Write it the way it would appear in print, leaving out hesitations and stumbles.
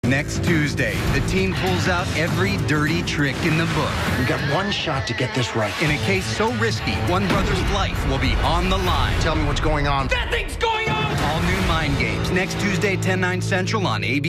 Next Tuesday, the team pulls out every dirty trick in the book. We got one shot to get this right. In a case so risky, one brother's life will be on the line. Tell me what's going on. That thing's going on! All new Mind Games, next Tuesday, 10/9 Central on ABC.